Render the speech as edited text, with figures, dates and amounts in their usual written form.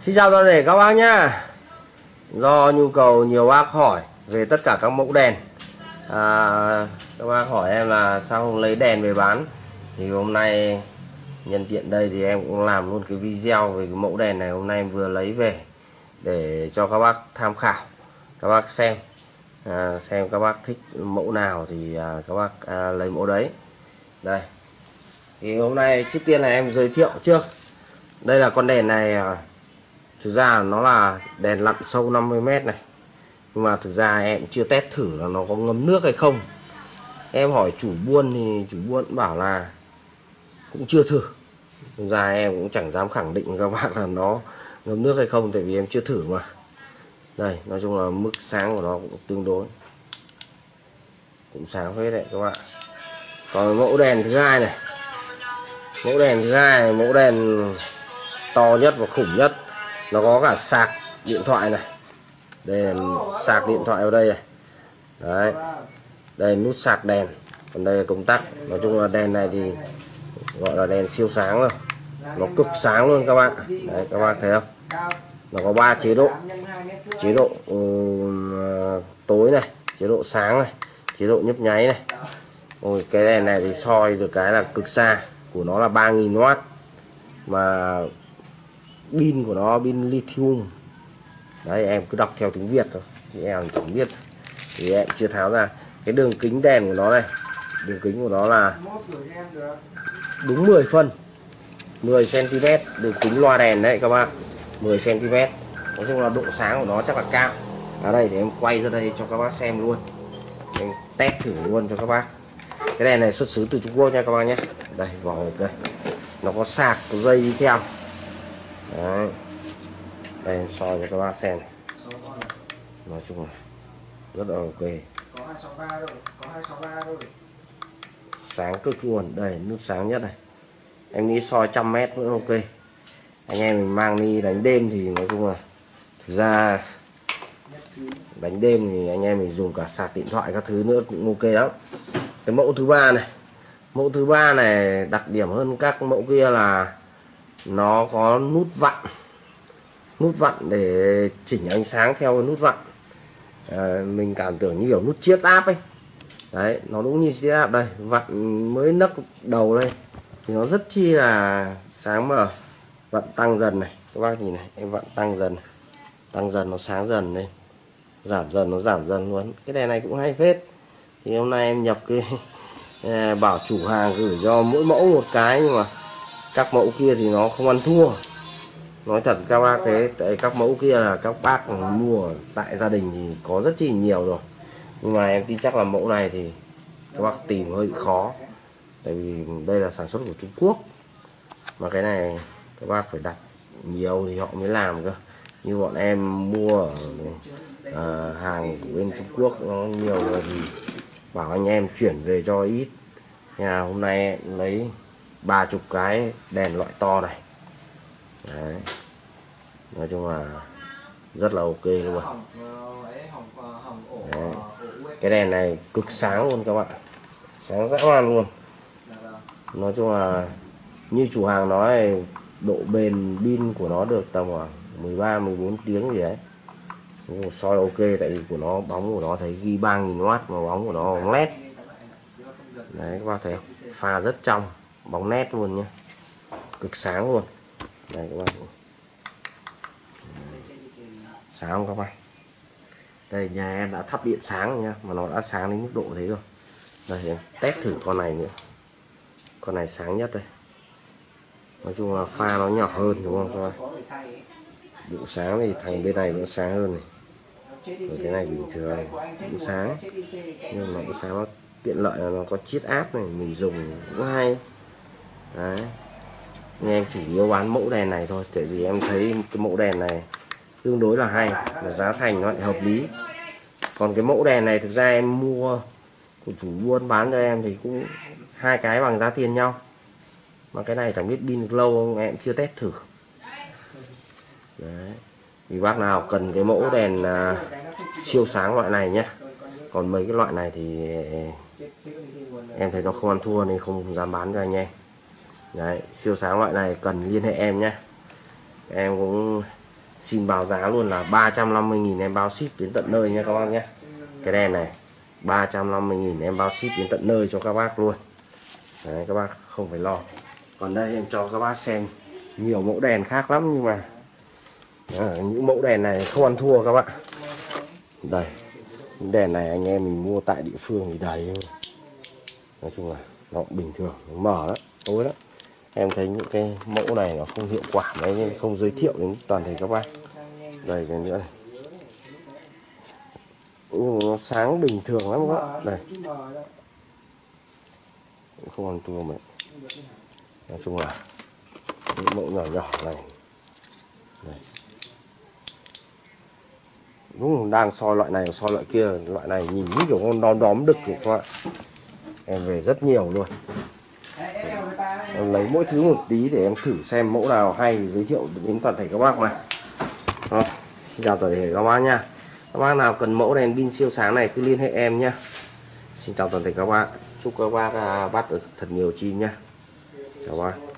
Xin chào toàn thể các bác nhá. Do nhu cầu nhiều bác hỏi về tất cả các mẫu đèn, các bác hỏi em là sao không lấy đèn về bán, thì hôm nay nhân tiện đây thì em cũng làm luôn cái video về cái mẫu đèn này. Hôm nay em vừa lấy về để cho các bác tham khảo, các bác xem các bác thích mẫu nào thì các bác lấy mẫu đấy. Đây thì hôm nay trước tiên là em giới thiệu trước, đây là con đèn này. Thực ra nó là đèn lặn sâu 50m này, nhưng mà thực ra em chưa test thử là nó có ngấm nước hay không. Em hỏi chủ buôn thì chủ buôn bảo là cũng chưa thử. Thực ra em cũng chẳng dám khẳng định với các bạn là nó ngấm nước hay không, tại vì em chưa thử mà. Đây, nói chung là mức sáng của nó cũng tương đối, cũng sáng phết đấy các bạn. Còn mẫu đèn thứ hai này, mẫu đèn to nhất và khủng nhất, nó có cả sạc điện thoại này. Đây là sạc điện thoại ở đây này. Đấy, đây nút sạc đèn, còn đây là công tắc. Nói chung là đèn này thì gọi là đèn siêu sáng rồi, nó cực sáng luôn các bạn. Đấy, các bạn thấy không, nó có 3 chế độ: chế độ tối này, chế độ sáng này, chế độ nhấp nháy này. Ôi, cái đèn này thì soi được cái là cực xa, của nó là 3000W, mà pin của nó pin lithium. Đấy, em cứ đọc theo tiếng Việt thôi thì em chẳng biết, thì em chưa tháo ra. Cái đường kính đèn của nó này, đường kính của nó là đúng 10 phân, 10 cm đường kính loa đèn đấy các bạn, 10 cm. Nói chung là độ sáng của nó chắc là cao. Ở đây để em quay ra đây cho các bác xem luôn, em test thử luôn cho các bác. Cái đèn này xuất xứ từ Trung Quốc nha các bác nhé. Đây, vỏ hộp đây, nó có sạc, có dây đi theo. Đấy, đây em soi cho các bác xem. Nói chung là rất là ok, sáng cực luôn. Đây nút sáng nhất này, em nghĩ soi 100m vẫn ok. Anh em mình mang đi đánh đêm thì nói chung là, thực ra đánh đêm thì anh em mình dùng cả sạc điện thoại các thứ nữa cũng ok lắm. Cái mẫu thứ ba này đặc điểm hơn các mẫu kia là nó có nút vặn để chỉnh ánh sáng theo cái nút vặn. Mình cảm tưởng như kiểu nút chiết áp ấy. Đấy, nó đúng như chiết áp. Đây, vặn mới nấc đầu đây thì nó rất chi là sáng mờ. Vặn tăng dần này, các bác nhìn này, em vặn tăng dần nó sáng dần lên, giảm dần nó giảm dần luôn. Cái đèn này cũng hay phết. Thì hôm nay em nhập cái bảo chủ hàng gửi cho mỗi mẫu một cái, nhưng mà các mẫu kia thì nó không ăn thua. Nói thật các bác thế, tại các mẫu kia là các bác mua tại gia đình thì có rất chi nhiều rồi, nhưng mà em tin chắc là mẫu này thì các bác tìm hơi khó, tại vì đây là sản xuất của Trung Quốc, mà cái này các bác phải đặt nhiều thì họ mới làm cơ. Như bọn em mua ở hàng của bên Trung Quốc nó nhiều rồi thì bảo anh em chuyển về cho ít. Nhà hôm nay em lấy 30 cái đèn loại to này. Đấy, nói chung là rất là ok luôn. Đấy, cái đèn này cực sáng luôn các bạn, sáng dã man luôn. Nói chung là như chủ hàng nói, độ bền pin của nó được tầm khoảng 13-14 tiếng gì đấy. Nhưng soi ok, tại vì của nó bóng của nó thấy ghi 3000W mà bóng của nó bóng led. Đấy các bác thấy không? Pha rất trong, bóng nét luôn nhé, cực sáng luôn. Đây các bác, sáng không các bác? Đây, nhà em đã thắp điện sáng rồi nha, mà nó đã sáng đến mức độ thế rồi. Đây em test thử con này nữa, con này sáng nhất đây. Nói chung là pha nó nhỏ hơn đúng không các bác? Độ sáng thì thằng bên này nó sáng hơn này, rồi cái này bình thường cũng sáng, nhưng mà nó sáng nó tiện lợi là nó có chiết áp này, mình dùng cũng hay. Đấy, nhưng em chủ yếu bán mẫu đèn này thôi, tại vì em thấy cái mẫu đèn này tương đối là hay, và giá thành nó lại hợp lý. Còn cái mẫu đèn này thực ra em mua của chủ buôn bán cho em thì cũng hai cái bằng giá tiền nhau, mà cái này chẳng biết pin được lâu không, em chưa test thử. Đấy, vì bác nào cần cái mẫu đèn siêu sáng loại này nhé. Còn mấy cái loại này thì em thấy nó không ăn thua nên không dám bán cho anh em. Đấy, siêu sáng loại này cần liên hệ em nhé. Em cũng Xin báo giá luôn là 350.000 em bao ship đến tận nơi nha các bác nhé. Cái đèn này 350.000 em bao ship đến tận nơi cho các bác luôn. Đấy, các bác không phải lo. Còn đây em cho các bác xem nhiều mẫu đèn khác lắm, nhưng mà những mẫu đèn này không ăn thua các bạn. Đây, những đèn này anh em mình mua tại địa phương thì đầy. Nói chung là nó cũng bình thường, nó mở đó, tối đó. Em thấy những cái mẫu này nó không hiệu quả mấy nên không giới thiệu đến toàn thể các bác. Đây cái nữa này, nhưng nó sáng bình thường lắm các bạn. Đây không ăn thua mấy. Nói chung là những mẫu nhỏ nhỏ này. Đây. Đúng đang soi loại này soi loại kia, loại này nhìn như kiểu con đom đóm đực của các bạn. Em về rất nhiều luôn. Em lấy mỗi thứ một tí để em thử xem mẫu nào hay thì giới thiệu đến toàn thể các bác mà. Xin chào toàn thể các bác nha. Các bác nào cần mẫu đèn pin siêu sáng này cứ liên hệ em nhé. Xin chào toàn thể các bác. Chúc các bác bắt được thật nhiều chim nhé. Chào bác.